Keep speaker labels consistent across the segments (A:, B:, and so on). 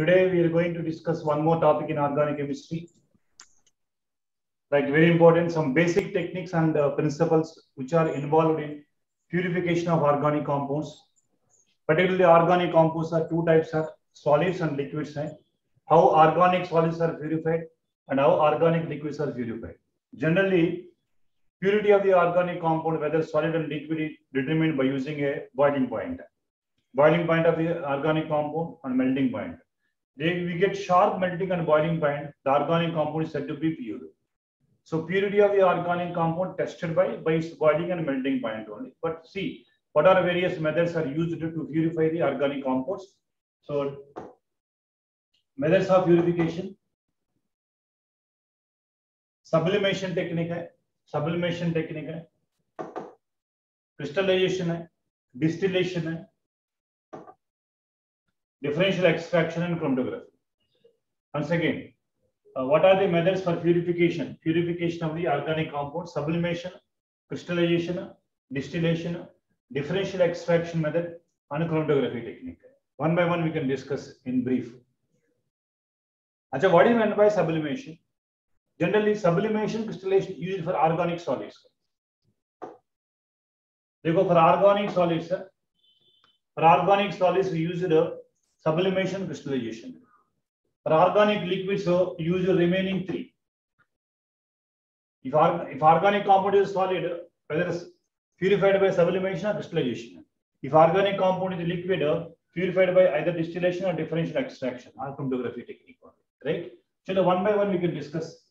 A: Today we are going to discuss one more topic in organic chemistry. Like very important, some basic techniques and principles which are involved in purification of organic compounds. Particularly organic compounds are two types of solids and liquids. How organic solids are purified and how organic liquids are purified. Generally, purity of the organic compound, whether solid and liquid, is determined by using a boiling point. Boiling point of the organic compound and melting point. We get sharp melting and boiling point, the organic compound is said to be pure. So purity of the organic compound tested by its boiling and melting point only. But see, what are various methods are used to purify the organic compounds? So methods of purification, sublimation technique है, crystallization है, distillation है, differential extraction and chromatography. Once again, what are the methods for purification? Purification of the organic compound: sublimation, crystallization, distillation, differential extraction method, and chromatography technique. One by one we can discuss in brief. Achha, what is meant by sublimation? Generally, sublimation, crystallization used for organic solids. देखो, for organic solids we use sublimation, crystallization. For organic liquids, so use the remaining three. If organic compound is solid, whether it's purified by sublimation or crystallization. If organic compound is liquid, purified by either distillation or differential extraction or chromatography technique. Right? So one by one we can discuss.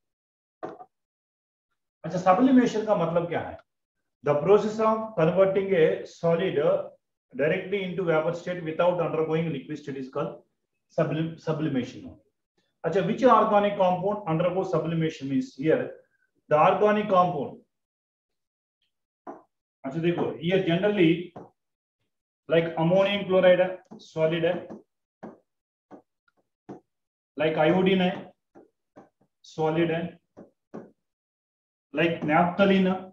A: अच्छा, sublimation का मतलब क्या है? The process of converting a solid directly into vapor state without undergoing liquid state is called sublimation. Achha, which organic compound undergoes sublimation means here the organic compound. Achha, देखो, here generally like ammonium chloride solid है, like iodine है solid है, like naphthalene,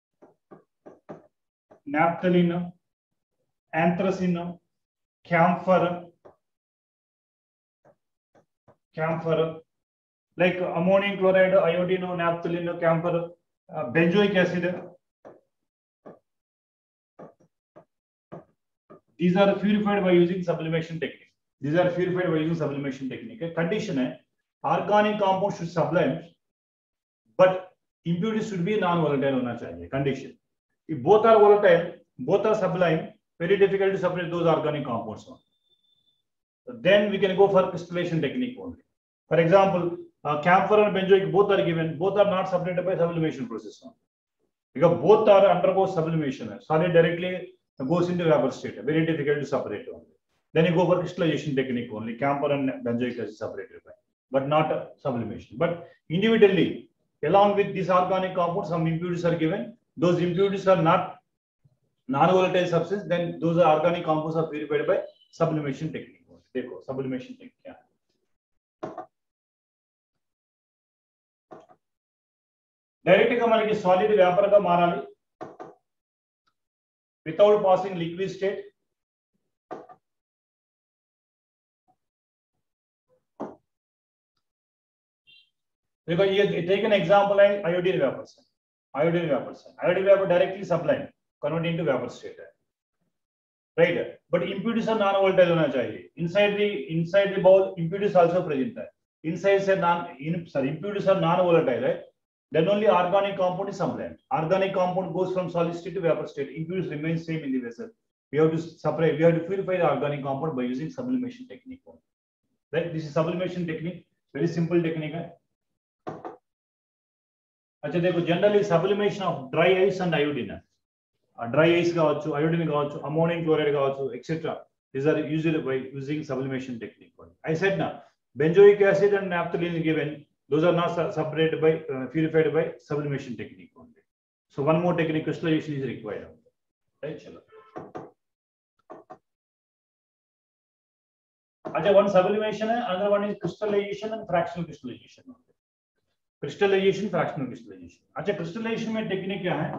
A: anthracene, camphor, like ammonium chloride, iodine, naphthalene, camphor, benzoic acid. These are purified by using sublimation technique. Condition है, organic compound should sublime, but impurities should be non-volatile होना चाहिए. Condition. If both are volatile, both are sublime, very difficult to separate those organic compounds. Then we can go for crystallization technique only. For example, camphor and benzoic both are given, both are not separated by sublimation process. Because both are undergo sublimation. Solid directly goes into vapor state, very difficult to separate only. Then you go for crystallization technique only. Camphor and benzoic acid separated by, but not sublimation. But individually, along with this organic compound, some impurities are given. Those impurities are not non-volatile substance. Then those organic compounds are purified by sublimation technique. देखो sublimation technique क्या है? Direct का मतलब कि solid vapor का माराली without passing liquid state. देखो ये take an example है iodine vapor से. Iodine vapor directly sublime, convert into vapor state. Right, but impurities are non-volatile होना चाहिए. Inside the bowl, impurities also present है. Inside से impurities are non-volatile. Then only organic compound is sublime. Organic compound goes from solid state to vapor state. Impurities remain same in the vessel. We have to separate. We have to purify the organic compound by using sublimation technique. Right? This is sublimation technique. Very simple technique है. अच्छा देखो, generally sublimation of dry ice and iodine. Dry ice కావచ్చు, iodine కావచ్చు, ammonium chloride కావచ్చు, etc. These are usually by using sublimation technique. I said now, benzoic acid and naphthalene is given. Those are not separated by purified by sublimation technique only. So one more technique, crystallization is required. Right? Chalo. अच्छा, one sublimation है, another one is crystallization and fractional crystallization. Crystallization, fractional crystallization. अच्छा, crystallization में technique क्या है?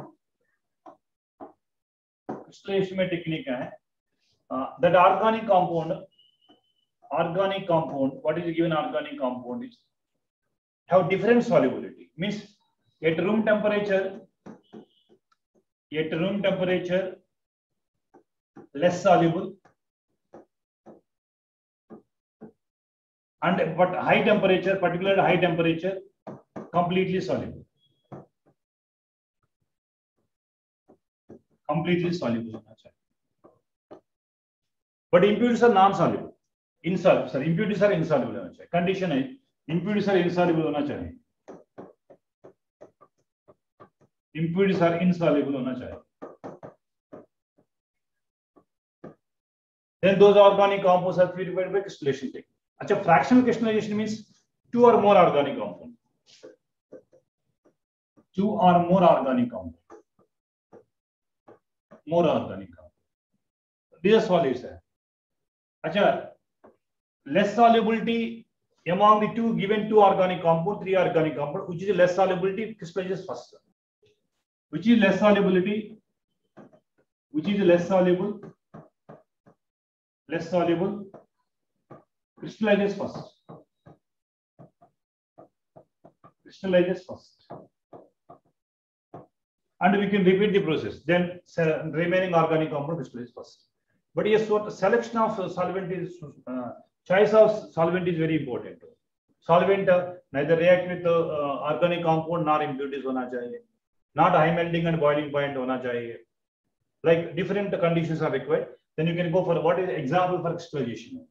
A: Crystallization में technique क्या है? That organic compound organic compound, what is given organic compound is have different solubility. Means at room temperature, less soluble, and but high temperature, particularly high temperature, completely soluble. Completely soluble. But impurities are non-soluble. Insoluble. Sorry, impurities are insoluble. Condition is impurities are insoluble होना चाहिए. Impurities are insoluble होना चाहिए. Then those organic compounds are purified by crystallization technique. अच्छा, fractional crystallization means 2 or more organic compounds. 2 or more organic compounds. More organic compounds. These are solids. अच्छा, less solubility among the two given 2 organic compound, 3 organic compound, which is less solubility crystallizes first. Which is less solubility? Which is less soluble? Less soluble crystallizes first. Crystallizes first. And we can repeat the process. Then remaining organic compound crystallizes first. But yes, what selection of solvent is choice of solvent is very important. Solvent neither react with organic compound nor impurities होना चाहिए. Not high melting and boiling point होना चाहिए. Like different conditions are required. Then you can go for what is the example for crystallization.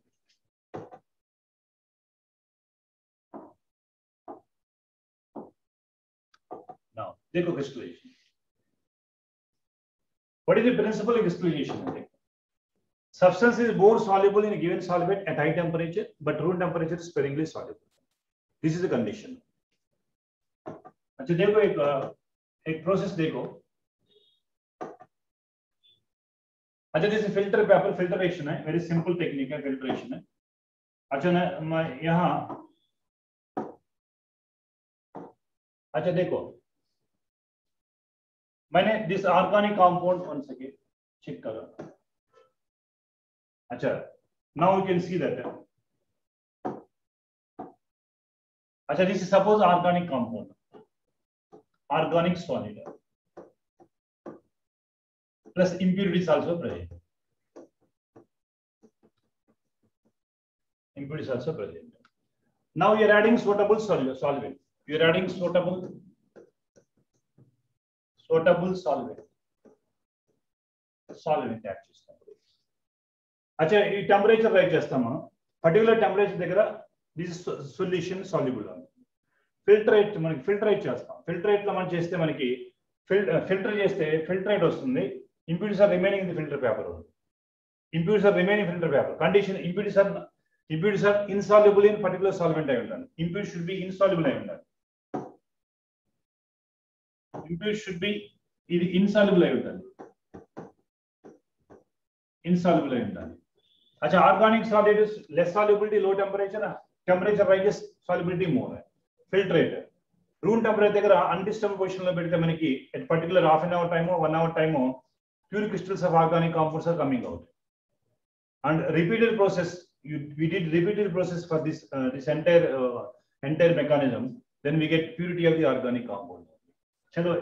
A: Now, देखो crystallization. What is the principle of crystallization? Substance is more soluble in a given solvent at high temperature, but room temperature is sparingly soluble. This is the condition. अच्छा देखो एक process देखो. अच्छा जैसे filter paper filtration है, very simple technique है filtration है. अच्छा मैं यहाँ अच्छा देखो मैंने this organic compound one second check करो. अच्छा now you can see that. अच्छा this is suppose organic compound, organic solid plus impurities also present. Impurities also present. Now you are adding suitable solvent. You are adding suitable solvent. Solvent actually. अच्छा ये temperature రైట్ చేస్తాము. Particular temperature దగ్గర this solution soluble. Filtrate మనకి filtrate చేస్తాం. Filtrate లో మనం చేస్తే మనకి ఫిల్టర్ చేస్తే ఫిల్టరేట్ వస్తుంది. Impurities are remaining in the filter paper. Impurities are remaining filter paper. Condition impurities are insoluble in particular solvent అయి ఉండాలి. ఇంప్యూరిటీ షుడ్ బి ఇన్సాల్యుబుల్ అయి ఉండాలి. ఇంప్యూరిటీ షుడ్ బి ఇది ఇన్సాల్యుబుల్ అయి ఉండాలి. ఇన్సాల్యుబుల్ అయి ఉండాలి. अच्छा organic solid is less solubility, low temperature, temperature rises, solubility more. Filtrate room temperature దగ్గర undisturbed position లో పెడితే మనకి at particular half an hour time or 1 hour time pure crystals of organic compounds are coming out. And repeated process, we did repeated process for this entire mechanism, then we get purity of the organic compound. चलो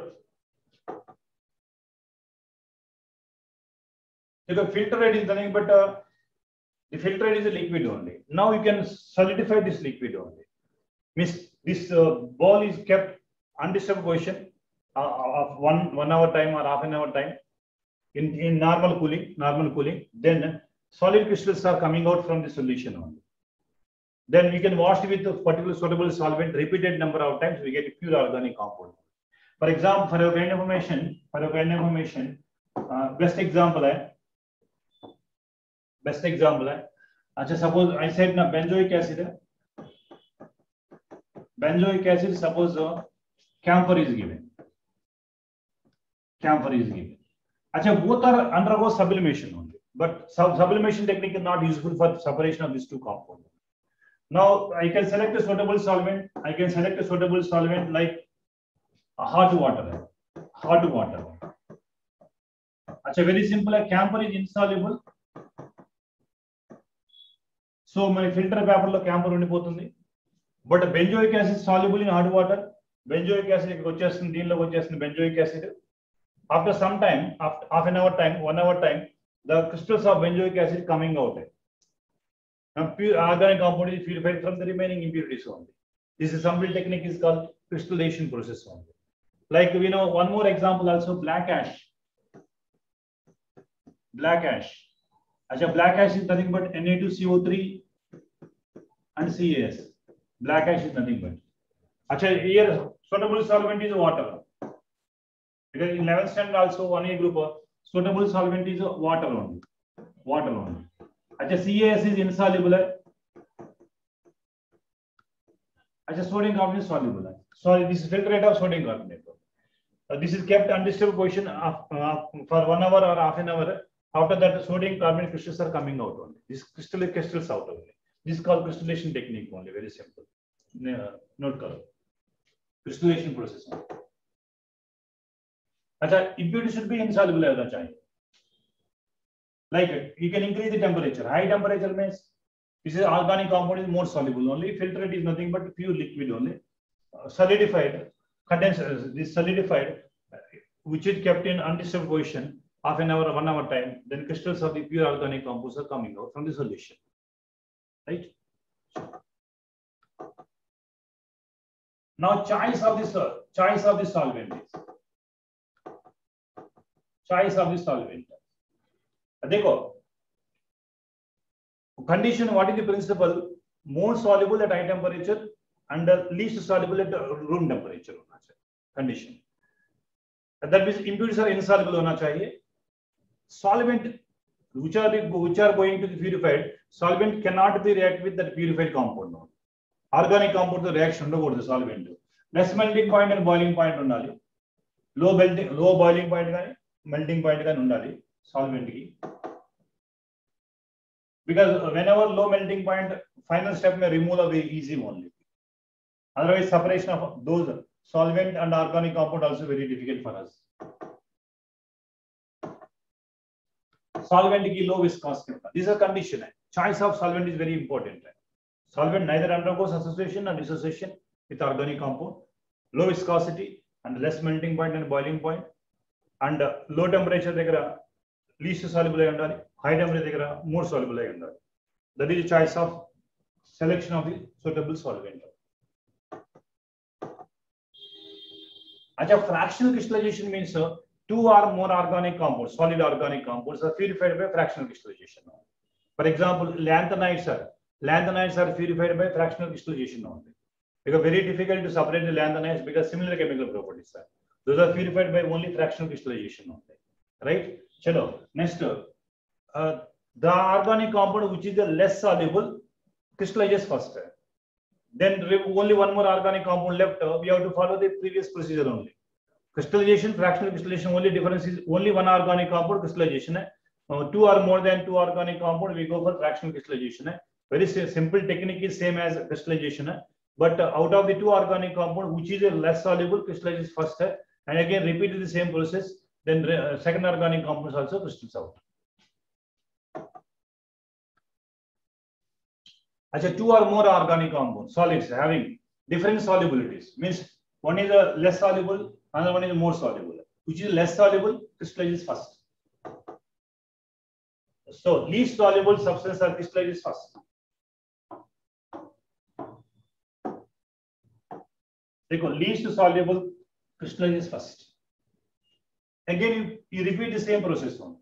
A: देखो filter rate is nothing but the filter rate is a liquid only. Now you can solidify this liquid only. Means this ball is kept undisturbed position of one hour time or half an hour time in normal cooling. Then solid crystals are coming out from the solution only. Then we can wash it with a particular suitable solvent repeated number of times, we get a pure organic compound. For example, for your kind of information, best example है. अच्छा suppose I said ना benzoic acid है. Benzoic acid, suppose camphor is given. Achha, both are undergo sublimation only, but sublimation technique is not useful for separation of these two compounds. Now I can select a suitable solvent. Like hot water. Achha, very simple. Camphor is insoluble. So మన filter paper లో camphor ఉండిపోతుంది. But benzoic acid soluble in hard water. Benzoic acid ఇక్కడ వచ్చేస్తుంది, దీనిలోకి వచ్చేస్తుంది benzoic acid. After some time, after half an hour time, 1 hour time, the crystals of benzoic acid coming out. Now, pure organic compound is purified from the remaining impurities only. This is simple technique is called crystallization process only. Like we know one more example also, black ash. Black ash. Actually, black ash is nothing but Na2CO3 and CaS. Black ash is nothing but. Actually, here suitable solvent is water. Because in 11th standard also 1A group suitable solvent is water only. Water only. Actually, CaS is insoluble. Actually, sodium carbonate is soluble. Sorry, this is filtrate of sodium carbonate. This is kept undisturbed position for 1 hour or half an hour. After that, the sodium carbonate crystals are coming out only. This crystals out only. This is called crystallization technique only. Very simple. Note color. Crystallization process only. अच्छा, impurity should be insoluble होना चाहिए. Like you can increase the temperature. High temperature means this is organic compound is more soluble only. Filtrate is nothing but pure liquid only. Solidified, condensed. This solidified, which is kept in undisturbed position, half an hour, 1 hour time. Then crystals of the pure organic compounds are coming out from the solution. Right? Now, choice of the solvent is. Choice of the solvent. देखो, condition, what is the principle? More soluble at high temperature and least soluble at room temperature. Condition. That means impurities are insoluble होना चाहिए. Solvent which are going to be purified, solvent cannot be react with that purified compound. Organic compound the reaction ఉండకూడదు solvent. Less melting point and boiling point ఉండాలి. Low boiling point కానీ melting point గాని ఉండాలి solvent కి. Because whenever low melting point, final step may remove the easy only. Otherwise, separation of those solvent and organic compound also very difficult for us. Solvent ki low viscosity. This is a condition. Choice of solvent is very important. Solvent neither undergoes association or dissociation with organic compound. Low viscosity and less melting point and boiling point. And low temperature దగ్గర least soluble అయి ఉండాలి, high temperature దగ్గర more soluble అయి ఉండాలి. That is the choice of selection of the suitable solvent. अच्छा, fractional crystallization means 2 or more organic compounds, solid organic compounds are purified by fractional crystallization. For example, lanthanides are purified by fractional crystallization only. Because very difficult to separate the lanthanides because similar chemical properties are. Those are purified by only fractional crystallization only. Right? Chalo. Next, the organic compound which is the less soluble crystallizes first. Then only one more organic compound left. We have to follow the previous procedure only. Crystallization, fractional crystallization, only difference is only one organic compound crystallization. 2 or more than 2 organic compound, we go for fractional crystallization. Very simple technique is same as crystallization. But out of the 2 organic compound, which is a less soluble, crystallizes first. And again, repeat the same process. Then second organic compounds also crystals out. Actually, 2 or more organic compounds, solids having different solubilities. Means one is a less soluble, another one is more soluble. Which is less soluble, crystallizes first. So least soluble substance are crystallizes first. Least soluble crystallizes first. Again, you repeat the same process on.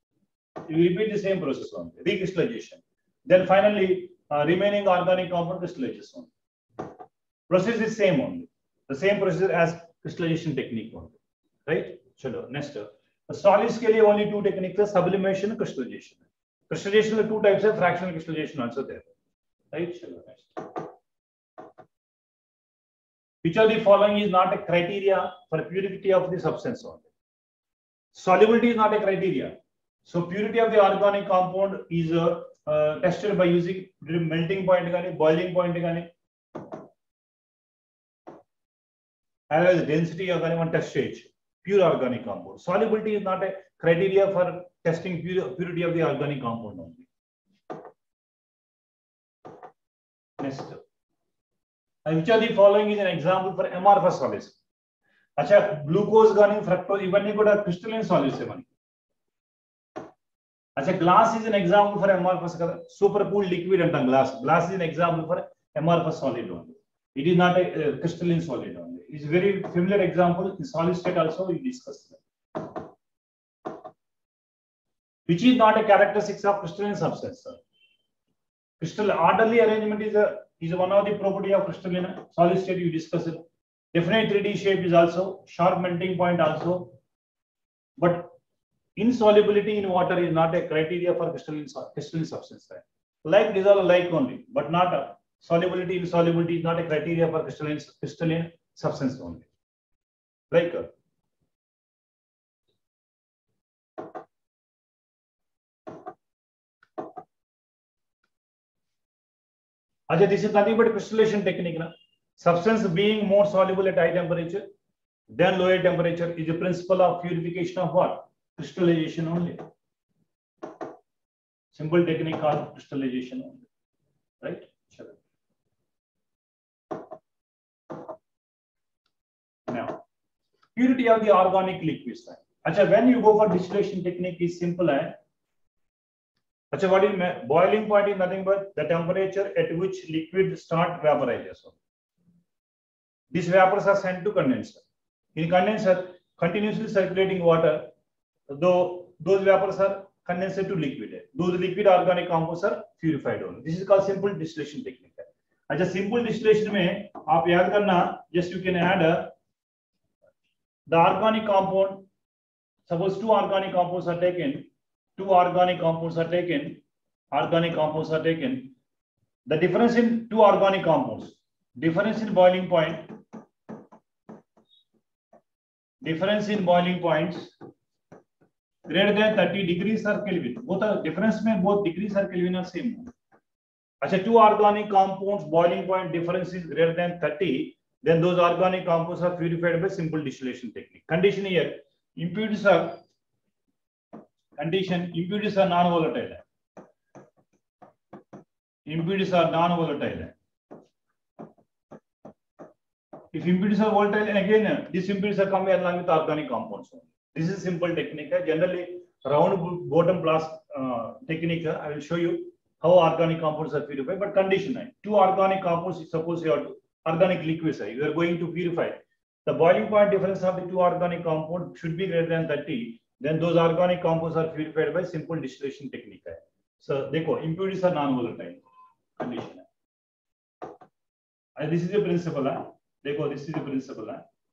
A: Recrystallization. Then finally, remaining organic compound crystallizes on. Process is same only. The same procedure as crystallization technique only. Right? Chalo, next. Solids ke liye only 2 techniques: sublimation and crystallization. Crystallization are 2 types of fractional crystallization also there. Right? Chalo, next. Which of the following is not a criteria for purity of the substance only? Solubility is not a criteria. So purity of the organic compound is tested by using melting point, boiling point, as well as density of one test stage. Pure organic compound. Solubility is not a criteria for testing purity of the organic compound only. Next. Which of the following is an example for amorphous solids? अच्छा glucose गानी fructose इवన్నీ కూడా crystalline solids ఏ మనకి. अच्छा glass is an example for amorphous కదా, super cooled liquid అంటాం glass. Glass is an example for amorphous solid only. It is not a crystalline solid only. It is very familiar example in solid state also we discussed that. Which is not a characteristics of crystalline substance, sir. Crystal orderly arrangement is one of the property of crystalline solid state you discussed it. Definite 3D shape is also, sharp melting point also, but insolubility in water is not a criteria for crystalline substance. Like dissolve like only, but not solubility, insolubility is not a criteria for crystalline substance only. Like this is nothing but crystallization technique. Na? Substance being more soluble at high temperature than lower temperature is the principle of purification of what? Crystallization only. Simple technique called crystallization only. Right? Sure. Now, purity of the organic liquids. Achha, when you go for distillation technique is simple. Achha, what is boiling point is nothing but the temperature at which liquid start vaporization. These vapors are sent to condenser. In condenser, continuously circulating water, though those vapors are condensed to liquid. Those liquid organic compounds are purified only. This is called simple distillation technique. Achha, simple distillation में आप याद करना, just you can add the organic compound. Suppose two organic compounds are taken. Organic compounds are taken. The difference in two organic compounds, difference in boiling points greater than 30 degrees or Kelvin. Both are difference में both degrees or Kelvin are same. अच्छा, two organic compounds boiling point difference is greater than 30, then those organic compounds are purified by simple distillation technique. Condition here, impurities are non-volatile. Impurities are non-volatile. If impurities are volatile, and again these impurities are coming along with organic compounds. This is simple technique. Generally, round bottom blast technique. I will show you how organic compounds are purified. But condition: two organic compounds. Suppose you have organic liquids. You are going to purify. The boiling point difference of the two organic compounds should be greater than 30. Then those organic compounds are purified by simple distillation technique. So, देखो, impurities are non-volatile condition. And this is the principle. देखो, this is the principle.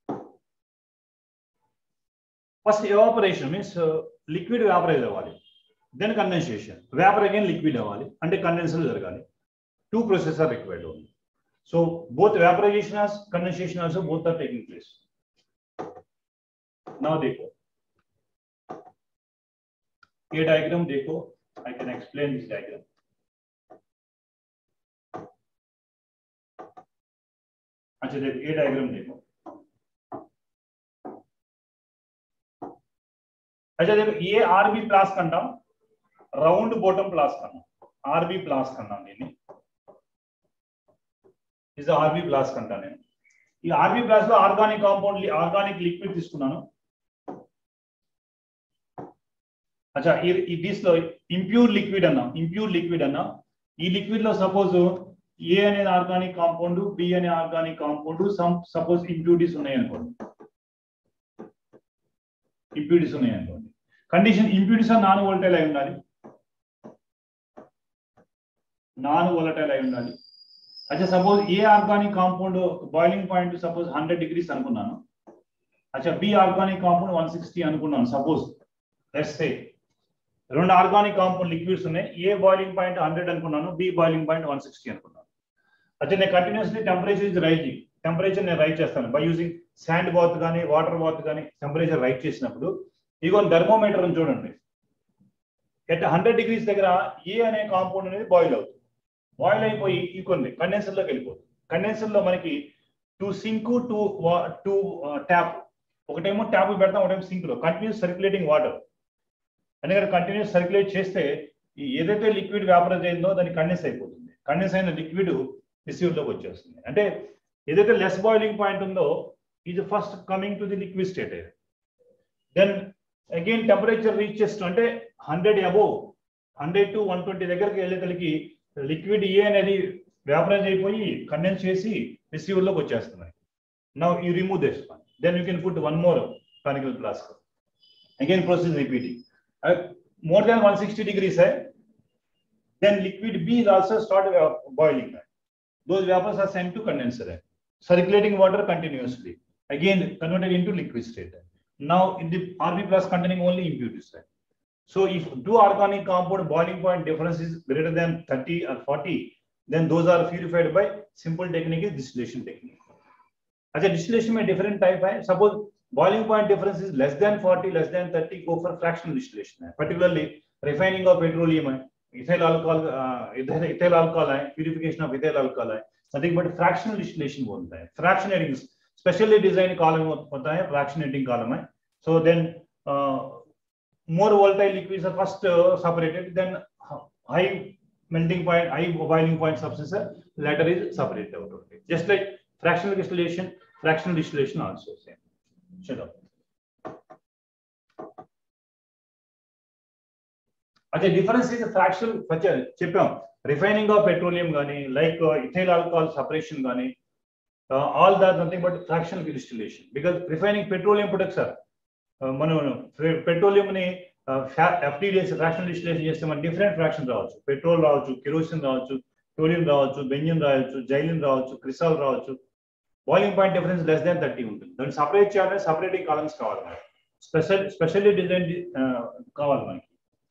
A: First, evaporation means liquid vaporize avali. Then condensation. Vapor again liquid avali. And condensation jaragali. Two processes are required only. So, both evaporization and condensation also both are taking place. Now, देखो. ये diagram देखो, I can explain this diagram. अच्छा देखो, ये diagram देखो. अच्छा देखो, ये RB plus कंडम, round bottom plus कंडम, RB plus कंडम ये नहीं. इस RB plus कंडम है. ये RB plus लो organic compound, organic liquid తీసుకున్నాను. अच्छा, దీంట్లో ఇంప్యూర్ లిక్విడ్ అన్నా, ఈ లిక్విడ్ లో సపోజ్ ఏ అనే ఆర్గానిక్ కాంపౌండ్, బి అనే ఆర్గానిక్ కాంపౌండ్, సపోజ్ ఇంప్యూరిటీస్ ఉన్నాయి అనుకోండి. కండిషన్ ఇంప్యూరిటీస్ నాన్ వోలటైల్ అయి ఉండాలి. अच्छा, suppose A organic compound boiling point suppose 100 degrees అనుకున్నాను. अच्छा, బి ఆర్గానిక్ కాంపౌండ్ 160 అనుకున్నాను. సపోజ్ లెట్స్ సే రెండు ఆర్గానిక్ కాంపౌండ్ లిక్విడ్స్ ఉన్నాయి. ఏ బాయిలింగ్ పాయింట్ 100 అనుకున్నాను, బి బాయిలింగ్ పాయింట్ 160 అనుకున్నాను. అంటే నేను continuously temperature is rising. Temperature నేను రైట్ చేస్తాను బై యూజింగ్ శాండ్ బాత్ కానీ వాటర్ బాత్ కానీ. టెంపరేచర్ రైట్ చేసినప్పుడు ఇగో థర్మోమీటర్ అని చూడండి. ఎట్ 100 degrees దగ్గర ఏ అనే కాంపౌండ్ అనేది బాయిల్ అవుతుంది. బాయిల్ అయిపోయి ఇంకొన్ని కండెన్సర్లోకి వెళ్ళిపోతుంది. కండెన్సర్లో మనకి టూ సింక్ టూ ట్యాప్, ఒకటేమో ట్యాప్ పెడతాం, ఒకటేమో సింక్ లో కంటిన్యూస్ సర్క్యులేటింగ్ వాటర్. ఎందుకంటే కంటిన్యూస్ సర్క్యులేట్ చేస్తే ఏదైతే లిక్విడ్ వ్యాపరైజ్ అయిందో దాన్ని కండెన్స్ అయిపోతుంది. కండెన్స్ అయిన లిక్విడ్ రిసీవ్డ్ లోకి వచ్చేస్తుంది. అంటే ఏదైతే లెస్ బాయిలింగ్ పాయింట్ ఉందో ఇది first coming to the liquid state. Then again temperature reaches అంటే 100 అబోవ్ 100 to 120 దగ్గరికి వెళ్ళేసరికి లిక్విడ్ ఏ అనేది వేపరైజ్ అయిపోయి కండెన్స్ చేసి రిసీవర్ లోకి వచ్చేస్తున్నాయి. Now you remove this one, then you can put one more conical flask. Again process repeating. More than 160 degrees hai, then liquid B is also start boiling. Those vapors are sent to condenser. Circulating water continuously. Again converted into liquid state. Now in the RB plus containing only impurities. So if two organic compound boiling point difference is greater than 30 or 40, then those are purified by simple technique is distillation technique. As a distillation में different type है. Suppose boiling point difference is less than 40, less than 30, go for fractional distillation. Particularly refining of petroleum, ethyl alcohol, purification of ethyl alcohol, nothing but fractional distillation होता है. Fractionating specially designed column होता है, fractionating column है. So then more volatile liquids are first separated, then high melting point, high boiling point substance later is separated out of it. Just like fractional distillation also same. चलो अच्छा difference is fractional చెప్పాం refining of petroleum గాని like ethyl alcohol separation గాని all that nothing but fractional distillation because refining petroleum products sir మనం petroleum ని ఎఫ్టీడీఎస్ fractional distillation చేస్తే మనం డిఫరెంట్ ఫ్రాక్షన్ రావచ్చు. పెట్రోల్ రావచ్చు, కెరోసిన్ రావచ్చు, టోలియం రావచ్చు, బెంజిన్ రావచ్చు, జైలిన్ రావచ్చు, క్రిసాల్ రావచ్చు. Boiling point difference less than 30 ఉంటుంది. దాన్ని సపరేట్ చేయాలంటే సపరేటింగ్ కాలమ్స్ కావాలి మనకి, స్పెషల్లీ డిజైన్ కావాలి మనకి.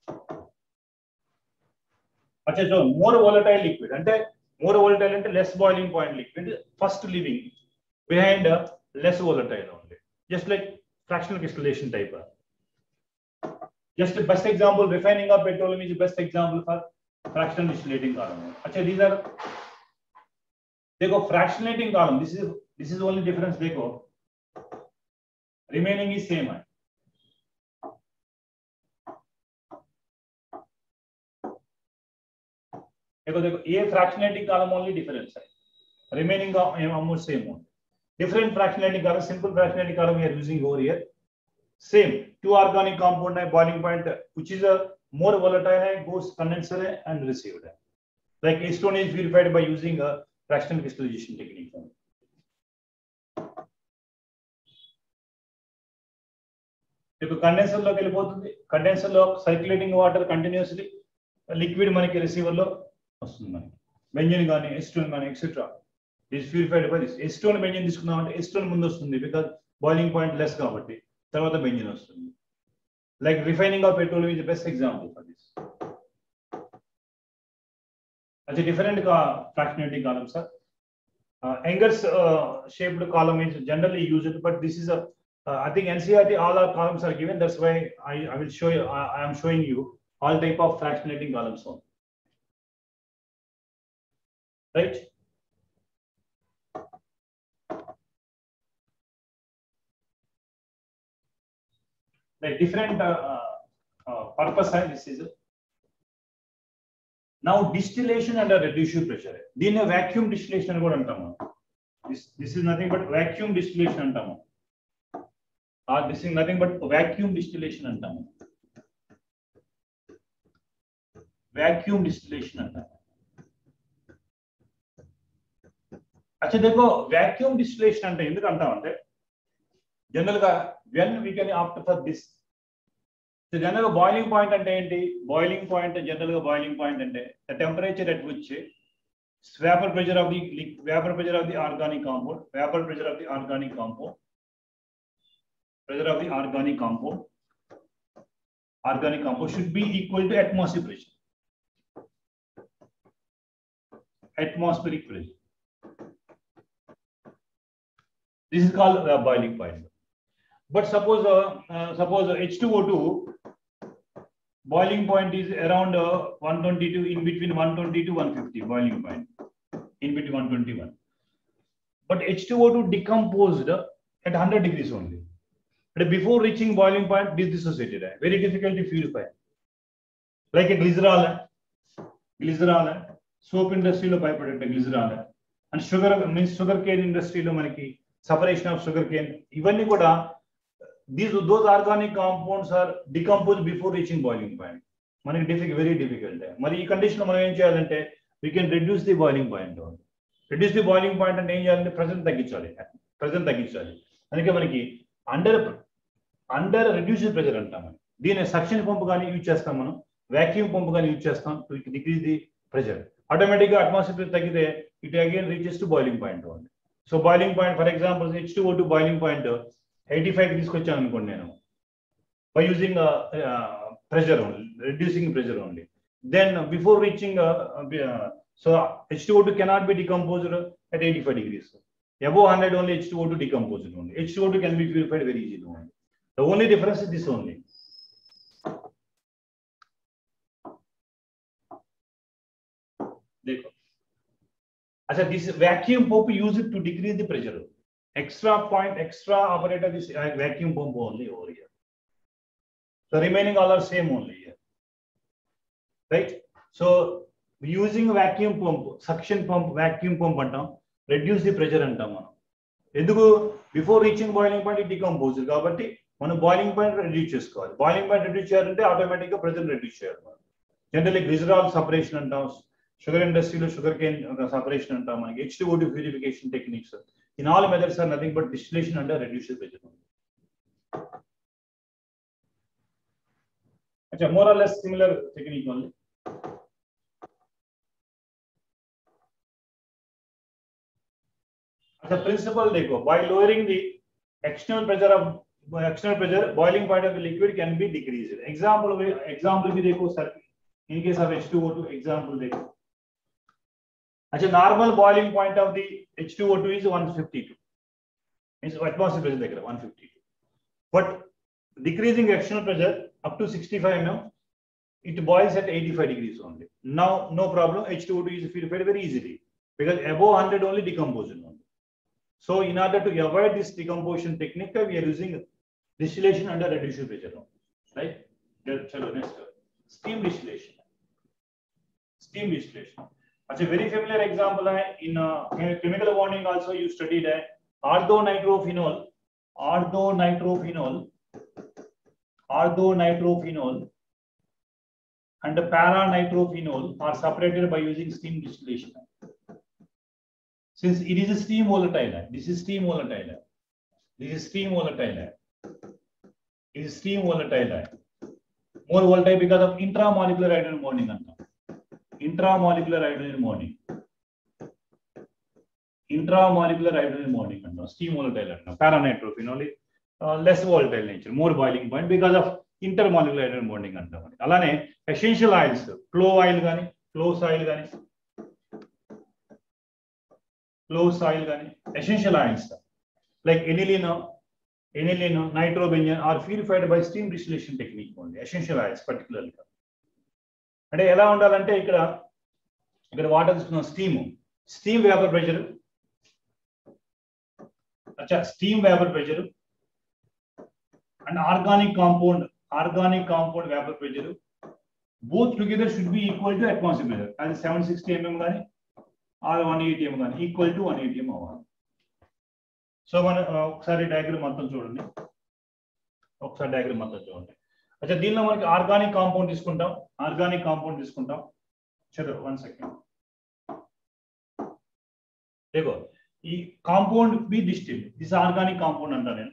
A: అచ్చా సో మోర్ వోలటైల్ లిక్విడ్ అంటే మోర్ వోలటైల్ అంటే less boiling point liquid first leaving behind less volatile only, just like fractional distillation type. Just best example refining of petroleum is best example for fractional distillating column. अच्छा these are देखो fractionating column, this is only difference. देखो remaining is same है. देखो ये fractionating column only difference है, remaining almost same one. Different fractionating column, simple fractionating column we are using over here. Same two organic compound है, boiling point which is a more volatile है, goes condenser है and received है. Like acetone is purified by using a fractional crystallization technique. देखो condenser లోకి వెళ్ళిపోతుంది, condenser లో circulating water continuously liquid మనకి receiver లో వస్తుంది. మనకి బెంజిన్ గానీ ఎసిటోన్ గానీ etcetera is purified by this. Acetone benzene తీసుకున్నామంటే ఎసిటోన్ ముందు వస్తుంది బికాజ్ బాయిలింగ్ పాయింట్ లెస్ కాబట్టి, తర్వాత బెంజిన్ వస్తుంది. Like refining of petroleum is the best example for this. अच्छा different fractionating column sir. Engels shaped column is generally used, but this is a I think NCERT all our columns are given, that's why I will show you, I am showing you all type of fractionating columns on, right? The different purpose है this is. Now distillation under reduced pressure. దీన్ని vacuum distillation అని కూడా అంటాము. This is nothing but vacuum distillation అంటాము. This is nothing but vacuum distillation అంటాము. Vacuum distillation అంటాము. अच्छा देखो vacuum distillation అంటే ఎందుకు అంటామంటే జనరల్ గా when we can opt for this. So general boiling point అంటే ఏంటి? Boiling point general గా boiling point అంటే the temperature at which vapor pressure of the organic compound, vapor pressure of the organic compound, pressure of the organic compound should be equal to atmospheric pressure. Atmospheric pressure. This is called boiling point. But suppose H2O2 boiling point is around 122, in between 120 to 150 boiling point, in between 121. But H2O2 decomposed at 100 degrees only. But before reaching boiling point, dissociated. Very difficult to purify. Like a glycerol, soap industry lo byproduct glycerol. And sugar means sugar cane industry lo manaki separation of sugar cane. Ivanni kuda those organic compounds are decomposed before reaching boiling point. Manaki very difficult. Mari condition మనం ఏం చేయాలంటే we can reduce the boiling point. Reduce the boiling point అంటే ఏం చేయాలంటే pressure తగ్గించాలి. అందుకే మనకి under reduced pressure అంటాం. దీని సక్షన్ పంప్ గాని యూజ్ చేస్తాం, మనం వాక్యూమ్ పంప్ గాని యూజ్ చేస్తాం to decrease the pressure. Automatic గా అట్మాస్ఫియర్ ప్రెజర్ తగ్గితే it again reaches to boiling point. So boiling point for example H2O2 boiling point 85 తీసుకొచ్చాను అనుకోండి నేను, by using pressure only, reducing pressure only. Then before reaching so H2O2 cannot be decomposed at 85 degrees. Above 100 only H2O2 decomposed only. H2O2 can be purified very easily only. The only difference is this only. Achha, this vacuum pump used to decrease the pressure. Extra operator this vacuum pump only over here. The remaining all are same only here. Right? So using vacuum pump, suction pump, vacuum pump antam, reduce the pressure antam manam. Enduku before reaching boiling point it decomposes kabatti మనం బాయిలింగ్ point reduce చేసుకోవాలి. Boiling point reduce చేయాలంటే automatic గా pressure reduce చేయాలి. Generally glycerol separation అంటాం, sugar ఇండస్ట్రీలో sugar cane separation అంటాం, మనకి H2O2 purification techniques. In all methods are nothing but distillation under reduce pressure. अच्छा, more or less similar technique only. The principle देखो, by lowering the external pressure, boiling point of the liquid can be decreased. Example भी देखो sir, in case of H2O2 example देखो. अच्छा, normal boiling point of the H2O2 is 152, means atmosphere pressure देखो 152, but decreasing external pressure up to 65 mm, it boils at 85 degrees only. Now no problem, H2O2 is purified very easily because above 100 only decomposition only. So in order to avoid this decomposition technique, we are using distillation under reduced pressure, right? Chalo next, steam distillation. That's a very familiar example in chemical bonding also you studied orthonitrophenol and para-nitrophenol are separated by using steam distillation. Since it is a steam volatile, this is steam volatile. It is steam volatile. More volatile because of intramolecular hydrogen bonding. Intramolecular hydrogen bonding. Steam volatile. Para-nitrophenol less volatile nature, more boiling point because of intermolecular hydrogen bonding. Alane essential oils, clove oil gani, clove oil gani, essential oils like aniline, nitrobenzene are purified by steam distillation technique only. Essential oils particularly. అంటే ఎలా ఉండాలంటే ఇక్కడ వాటర్ తీసుకున్న steam vapour pressure, steam vapour pressure and organic compound vapor pressure both together should be equal to atmosphere pressure. As 760 mm gani or 180 mm gani equal to 180 mm avali. So mana okkari diagram మొత్తం చూడండి. అచ్చా, దీనిలో మనకి organic compound తీసుకుంటాం. చలో 1 second. देखो ఈ compound B distil, this organic compound అంటా నేను.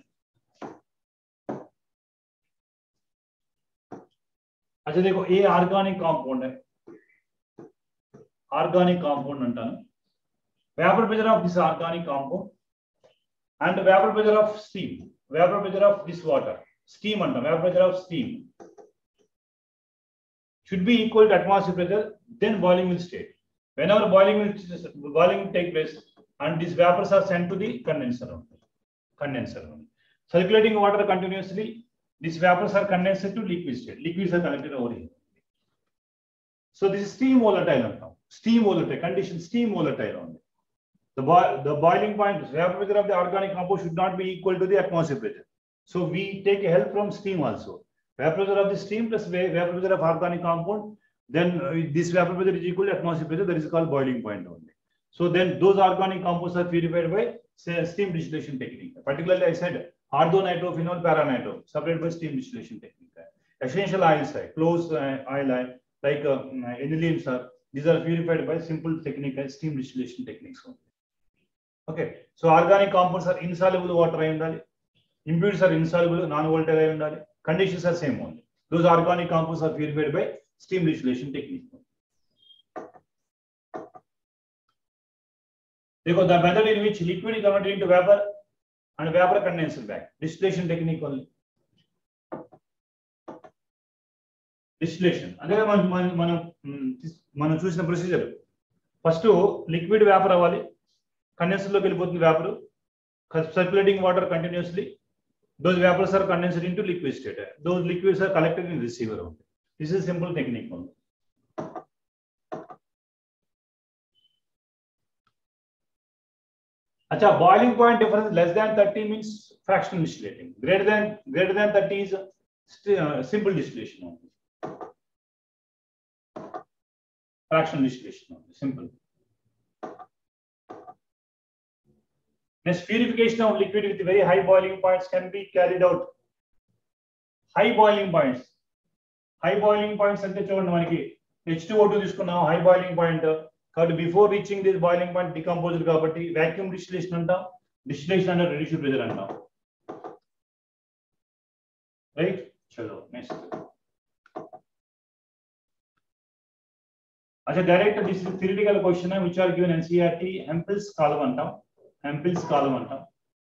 A: अच्छा देखो, ये ऑर्गेनिक कंपाउंड है, अंटानु. Vapour pressure of this organic compound and vapour pressure of steam, vapour pressure of this water, steam अंटाम, vapour pressure of steam should be equal to atmosphere pressure, then boiling will state. Whenever boiling take place and these vapors are sent to the condenser. Circulating water continuously, these vapors are condensed to liquid state. Liquids are collected over here. So this is steam volatile now. Steam volatile condition, steam volatile only. The boiling point, vapor pressure of the organic compound should not be equal to the atmosphere pressure. So we take help from steam also. Vapor pressure of the steam plus vapor pressure of organic compound, then this vapor pressure is equal to atmosphere pressure. That is called boiling point only. So then those organic compounds are purified by steam distillation technique. Particularly, I said orthonitrophenol, paranitro, separated by steam distillation technique. Essential oils, close oil, like anilines, these are purified by simple technique, steam distillation techniques. Okay, so organic compounds are insoluble water, impurities are insoluble, non-volatile, conditions are same only. Those organic compounds are purified by steam distillation technique. Because the method in which liquid is converted into vapor and vapor condensed back, distillation technique only. Distillation. Again, man choose the procedure. First, liquid vapor avali, condenser lo velipothundi vapor, circulating water continuously. Those vapors are condensed into liquid state. Those liquids are collected in receiver only. This is simple technique only. Acha, boiling point difference less than 30 means fractional distillating. Greater than 30 is simple distillation only. Fractional distillation only, simple. Next, purification of liquid with very high boiling points can be carried out. High boiling points. High boiling points ante chudandi manaki H2O2 తీసుకున్నాం high boiling point. Before reaching this boiling point, decomposed kabatti vacuum distillation antam, distillation under reduced pressure antam. Right? Chalo, next. Acha, direct, this is theoretical question which are given NCERT. Hempel's column antam. Hempel's column antam.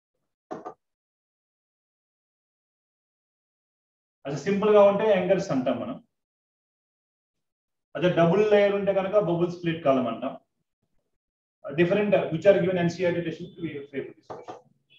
A: As simple ga unte Engels antam manam. As a double layer unte kanaka bubble split column antam. Different which are given NCERT testing to be favorite discussion.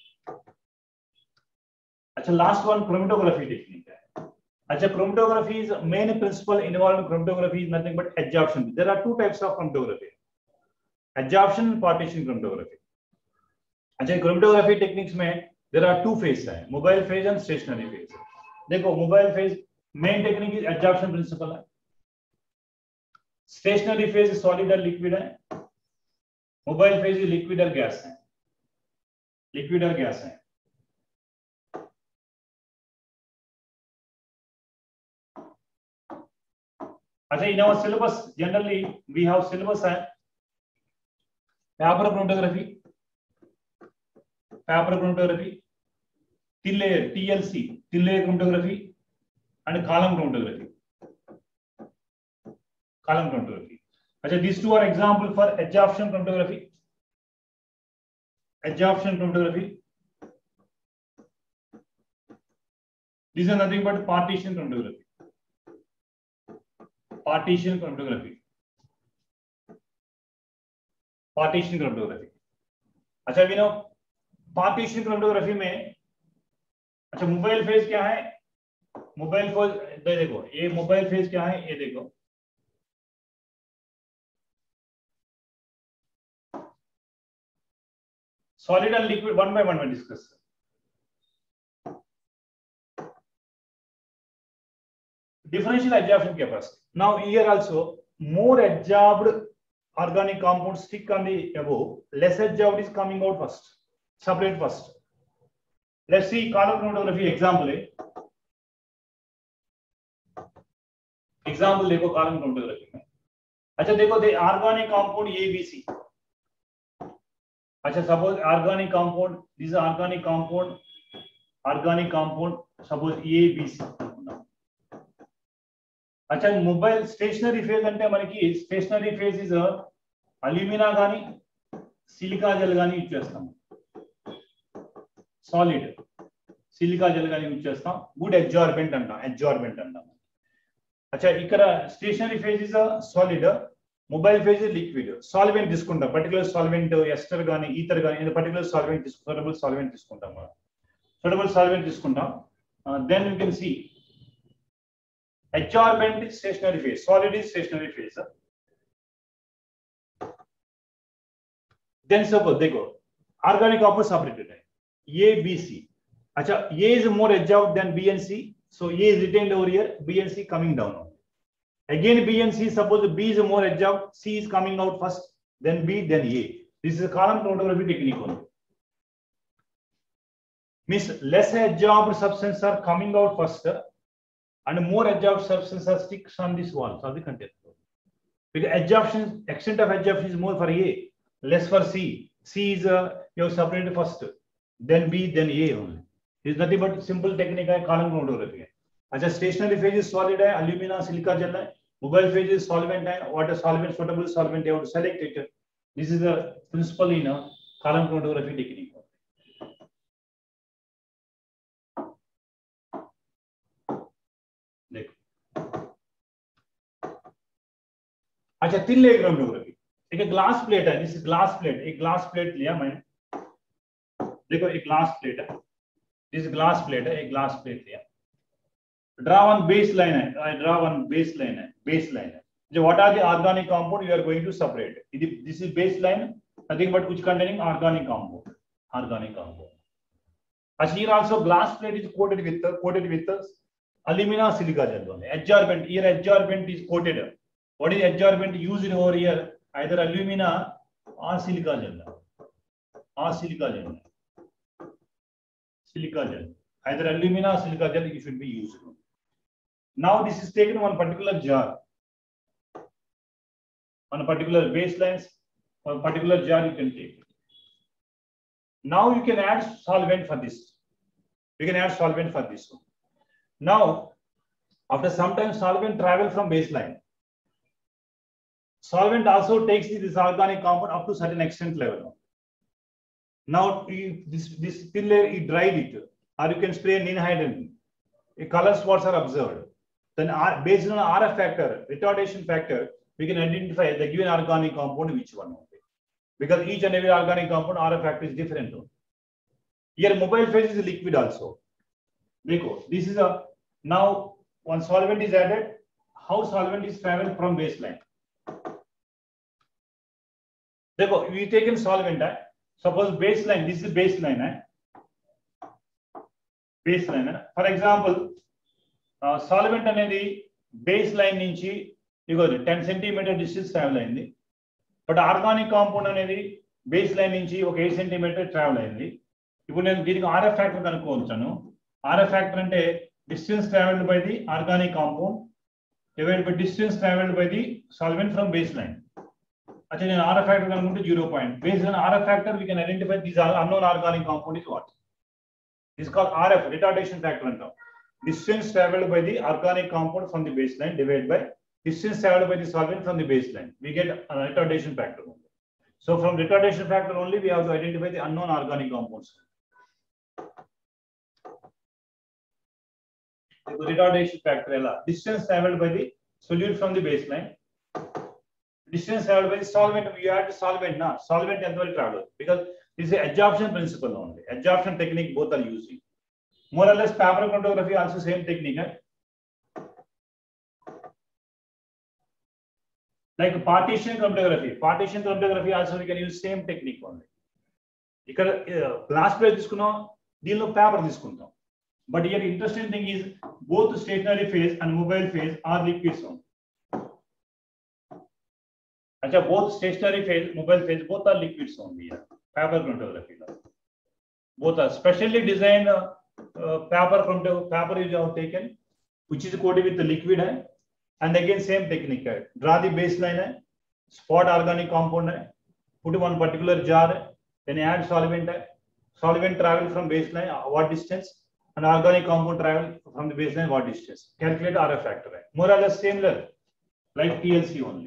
A: Acha, last one, chromatography technique. Acha, chromatography is main principle involved in chromatography is nothing but adsorption. There are two types of chromatography: adsorption and partition chromatography. Acha, chromatography techniques में there are two phases, mobile phase and stationary phase. देखो, mobile phase main technique is adsorption principle है. Stationary phase is solid or liquid है. Mobile phase is liquid or gas है. Liquid or gas है. अच्छा, in our syllabus generally we have syllabus है vapor chromatography, thin layer TLC, thin layer chromatography, and column chromatography. Column chromatography. Achha, these two are example for adsorption chromatography. Adsorption chromatography. These are nothing but partition chromatography. Partition chromatography. Partition chromatography. अच्छा, we know partition chromatography में अच्छा mobile phase क्या है? Mobile phase देखो, ये mobile phase क्या है? ये देखो, solid and liquid one by one we discuss. Differential adsorption capacity. Now here also more adsorbed organic compounds stick on the above, less adsorbed is coming out first, separate first. Let's see column chromatography example. Example देखो column chromatography में. अच्छा देखो, the organic compound ABC. अच्छा, suppose organic compound, this is organic compound, suppose ABC. अच्छा, mobile stationary phase అంటే మనకి stationary phase is alumina గాని silica gel గాని యూజ్ చేస్తాం. సాలిడ్ సిలికా జెల్ గాని యూజ్ చేస్తాం. గుడ్ అడ్జార్బెంట్ అంటాం. अच्छा, ఇక్కడ stationary phase is solid, mobile phase liquid. Solvent తీసుకుంటాం, పర్టికులర్ సాల్వెంట్ ఎస్టర్ గాని ఈథర్ గాని ఏదో పర్టికులర్ సాల్వెంట్ సూటబుల్ సాల్వెంట్ తీసుకుంటాం. Then you can see adsorbent is stationary phase, solid is stationary phase. Then suppose देखो organic compound separated है A B C. अच्छा, A is more adsorbed than B and C, so A is retained over here, B and C coming down. Again B and C, suppose B is more adsorbed, C is coming out first, then B, then A. This is a column chromatography technique only. Means less adsorbed substances are coming out faster and more adsorbed substances are sticks on this walls of the container. Because adsorption, extent of adsorption is more for A, less for C. C is you have separated first, then B, then A only. It is nothing but simple technique है column chromatography. अच्छा stationary phase is solid है, alumina, silica gel है. Mobile phase is solvent है. What a solvent, suitable solvent you have to select it. This is the principle in a column chromatography technique. अच्छा thin layer chromatography. एक glass plate है, this glass plate, एक glass plate लिया मैंने, देखो एक glass plate है, this glass plate है, एक ग्लास प्लेट लिया, ड्रा वन बेस लाइन है, I draw one base line है, बेस लाइन है, जो what are the organic compound you are going to separate, this is base line, nothing but which containing organic compound, organic compound. अच्छा here also glass plate is coated with alumina silica gel only. Adsorbent, here adsorbent is coated. What is adsorbent used over here? Either alumina or silica gel. Or silica gel. Silica gel. Either alumina or silica gel you should be used. Now this is taken one particular jar. On a particular baselines, or particular jar you can take. Now you can add solvent for this. You can add solvent for this one. Now, after some time, solvent travel from baseline. Solvent also takes this organic compound up to certain extent level. Now, this thin layer, you dried it, or you can spray neon hydrogen. Color spots are observed. Then, based on RF factor, retardation factor, we can identify the given organic compound which one. Because each and every organic compound RF factor is different. Here, mobile phase is liquid also. Because this is a now one solvent is added. How solvent is traveled from baseline? देखो, we taken solvent. Suppose baseline. This is baseline. Baseline. For example, solvent అనేది baseline నుంచి ఇగో 10 cm distance travel అయింది. But organic compound అనేది baseline నుంచి ఒక 8 cm travel అయింది. ఇప్పుడు నేను దీనికి RF factor కనుక్కోవచ్చాను. RF factor అంటే distance traveled by the organic compound divided by distance traveled by the solvent from baseline. अच्छा నేను RF factor కనుక్కుంటే 0. Based on RF factor we can identify this unknown organic compound is what? This is called RF, retardation factor అంటాం. Distance traveled by the organic compound from the baseline divided by distance traveled by the solvent from the baseline. We get a retardation factor. So from retardation factor only we have to identify the unknown organic compounds. The retardation factor distance traveled by the solute from the baseline, distance traveled by the solvent. We add the solvent now. Solvent and will travel because this is adsorption principle only. Adsorption technique both are using. More or less, paper chromatography also same technique. Like partition chromatography. Partition chromatography also we can use same technique only. ఇక్కడ glass plate తీసుకున్నాం, దీనిలో paper తీసుకుంటాం. But here interesting thing is both stationary phase and mobile phase are liquids. अच्छा, both stationary phase, mobile phase, both are liquids only here. Paper chromatography. Both are specially designed paper is taken, which is coated with the liquid, and again same technique. Draw the baseline, spot organic compound, put one particular jar, then add solvent. Solvent travel from baseline what distance, and organic compound travel from the baseline what distance. Calculate RF factor. More or less similar, like TLC only.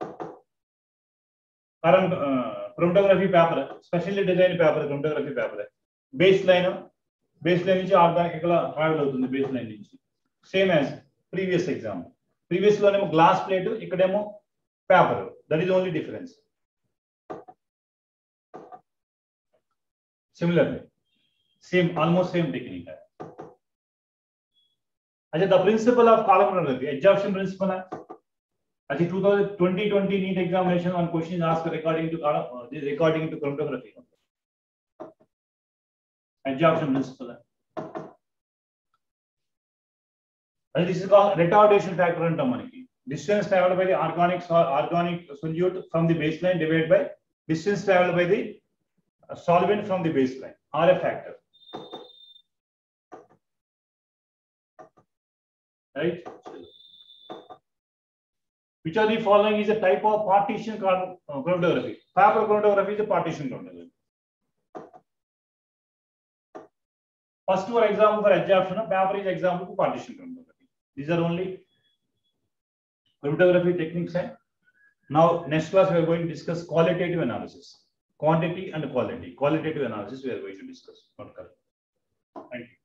A: Current chromatography paper, specially designed paper, chromatography paper. Baseline నుంచి organic travel అవుతుంది baseline నుంచి. Same as previous example. Previous లోనేమో glass plate, ఇక్కడేమో paper. That is only difference. Similarly, same, almost same technique. अच्छा, the principle of column chromatography, adsorption principle है. अच्छा, 2020 NEET examination one question is asked regarding to chromatography. Adsorption principle है. And this is called retardation factor అంటాం మనకి. Distance traveled by the organic solute from the baseline divided by distance traveled by the solvent from the baseline, RF factor. Right? Which of the following is a type of partition chromatography? Paper chromatography is a partition chromatography. First for example for adsorption, paper is example for partition chromatography. These are only chromatography techniques. Now next class we are going to discuss qualitative analysis. Quantity and quality. Qualitative analysis we are going to discuss. Not correct. Thank you.